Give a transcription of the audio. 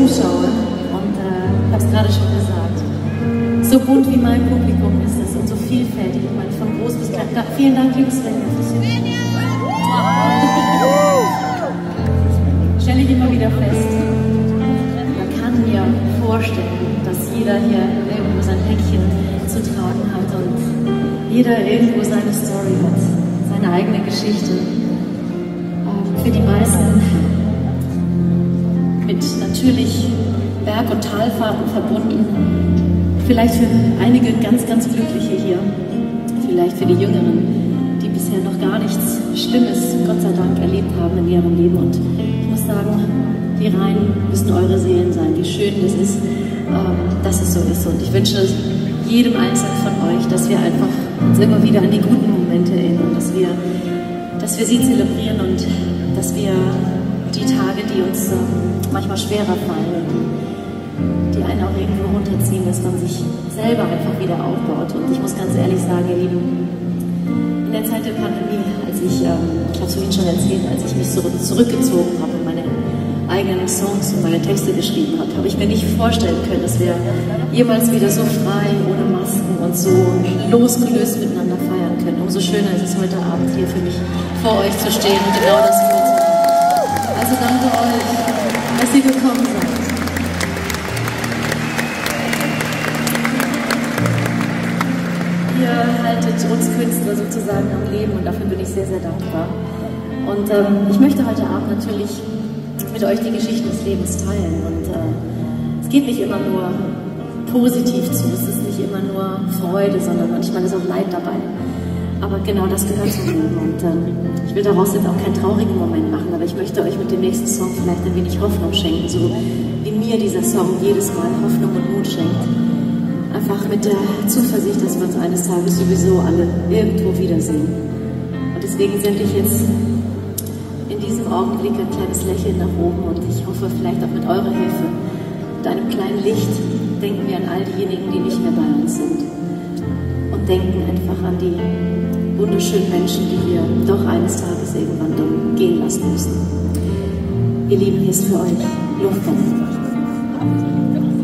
umschaue und ich habe es gerade schon gesagt, so bunt wie mein Publikum ist es und so vielfältig, ich meine, von groß bis klein. Vielen Dank, liebes Svenja. Stelle ich immer wieder fest, man kann mir vorstellen, dass jeder hier irgendwo sein Päckchen zu tragen hat und jeder irgendwo seine Story hat, seine eigene Geschichte. Für die meisten mit natürlich Berg- und Talfahrten verbunden. Vielleicht für einige ganz, ganz Glückliche hier. Vielleicht für die Jüngeren, die bisher noch gar nichts Schlimmes, Gott sei Dank, erlebt haben in ihrem Leben. Und ich muss sagen, wie rein müssen eure Seelen sein, wie schön das ist, dass es so ist. Und ich wünsche jedem Einzelnen von euch, dass wir einfach uns immer wieder an die guten Momente erinnern, dass wir sie zelebrieren und dass wir die Tage, die uns manchmal schwerer fallen, die einen auch irgendwo runterziehen, dass man sich selber einfach wieder aufbaut. Und ich muss ganz ehrlich sagen, ihr Lieben, in der Zeit der Pandemie, als ich habe es vorhin schon erzählt, als ich mich zurückgezogen habe und meine eigenen Songs und meine Texte geschrieben habe, habe ich mir nicht vorstellen können, dass wir jemals wieder so frei, ohne Masken und so losgelöst miteinander feiern können. Umso schöner ist es heute Abend hier für mich vor euch zu stehen und genau das zu tun. Also danke euch, dass ihr gekommen seid. Ihr haltet uns Künstler sozusagen am Leben und dafür bin ich sehr, sehr dankbar. Und ich möchte heute Abend natürlich mit euch die Geschichten des Lebens teilen. Und es geht nicht immer nur positiv zu, es ist nicht immer nur Freude, sondern manchmal ist auch Leid dabei. Aber genau das gehört zum Leben. Und ich will daraus jetzt auch keinen traurigen Moment machen, aber ich möchte euch mit dem nächsten Song vielleicht ein wenig Hoffnung schenken, so wie mir dieser Song jedes Mal Hoffnung und Mut schenkt. Einfach mit der Zuversicht, dass wir uns eines Tages sowieso alle irgendwo wiedersehen. Und deswegen sende ich jetzt in diesem Augenblick ein kleines Lächeln nach oben und ich hoffe vielleicht auch mit eurer Hilfe, mit einem kleinen Licht, denken wir an all diejenigen, die nicht mehr bei uns sind. Und denken einfach an die wunderschönen Menschen, die wir doch eines Tages irgendwann dann gehen lassen müssen. Ihr Lieben, hier ist für euch Luftballon.